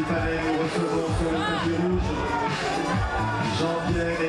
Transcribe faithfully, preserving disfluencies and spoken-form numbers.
fallait nous recevons sur le tapis rouge Jean